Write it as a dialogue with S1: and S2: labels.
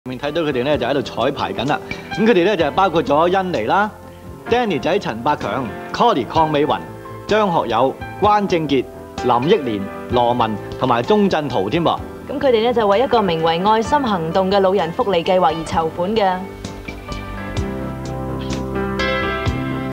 S1: 面睇到佢哋咧就喺度彩排緊啦。咁佢哋咧就係包括咗甄妮啦、Danny 仔陳百強、Colly 鄺美雲、張學友、關正傑、林憶蓮、羅文同埋鐘鎮濤添噃。
S2: 咁佢哋咧就為一個名為愛心行動嘅老人福利計劃而籌款嘅。